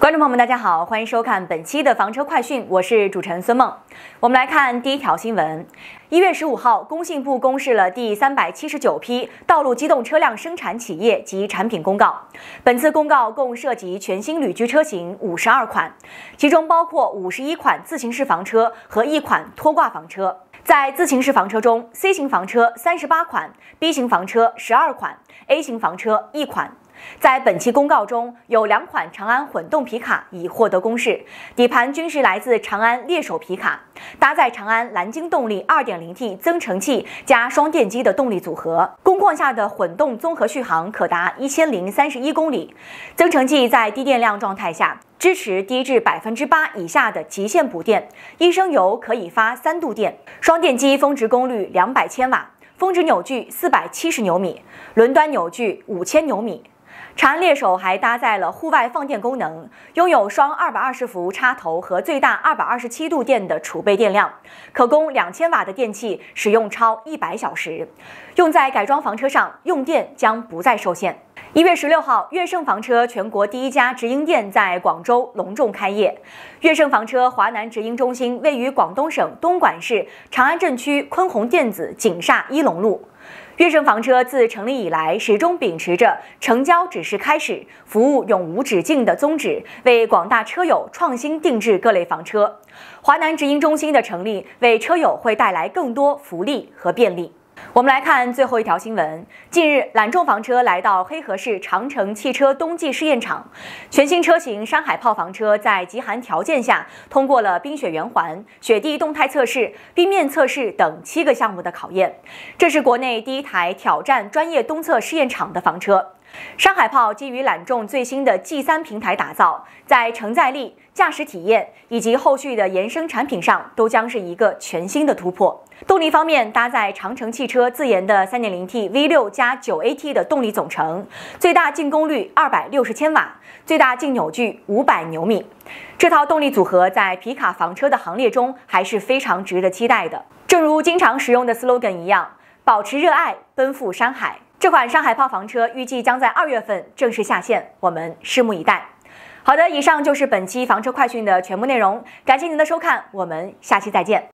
观众朋友们，大家好，欢迎收看本期的房车快讯，我是主持人孙梦。我们来看第一条新闻。1月15号，工信部公示了第379批道路机动车辆生产企业及产品公告。本次公告共涉及全新旅居车型52款，其中包括51款自行式房车和1款拖挂房车。在自行式房车中 ，C 型房车38款 ，B 型房车12款 ，A 型房车1款。在本期公告中，有2款长安混动皮卡已获得公示，底盘均是来自长安猎手皮卡，搭载长安蓝鲸动力 2.0T 增程器加双电机的动力组合，工况下的混动综合续航可达1031公里。增程器在低电量状态下，支持低至8%以下的极限补电，1升油可以发3度电，双电机峰值功率200千瓦，峰值扭矩470牛米，轮端扭矩5000牛米。长安猎手还搭载了户外放电功能，拥有双220伏插头和最大227度电的储备电量，可供2000瓦的电器使用超100小时。用在改装房车上，用电将不再受限。1月16号，悦盛房车全国第1家直营店在广州隆重开业。悦盛房车华南直营中心位于广东省东莞市长安镇区昆宏电子景厦一龙路。悦盛房车自成立以来，始终秉持着成交只是开始，服务永无止境的宗旨，为广大车友创新定制各类房车。华南直营中心的成立，为车友会带来更多福利和便利。我们来看最后一条新闻。近日，揽众房车来到黑河市长城汽车冬季试验场，全新车型山海炮房车在极寒条件下通过了冰雪圆环、雪地动态测试、冰面测试等7个项目的考验。这是国内第1台挑战专业东测试验场的房车。山海炮基于揽众最新的 G3 平台打造，在承载力、驾驶体验以及后续的衍生产品上都将是一个全新的突破。动力方面，搭载长城汽车自研的 3.0T V6 加 9AT 的动力总成，最大净功率260千瓦，最大净扭矩500牛米。这套动力组合在皮卡房车的行列中还是非常值得期待的。正如经常使用的 slogan 一样，保持热爱，奔赴山海。这款山海炮房车预计将在2月份正式下线，我们拭目以待。好的，以上就是本期房车快讯的全部内容，感谢您的收看，我们下期再见。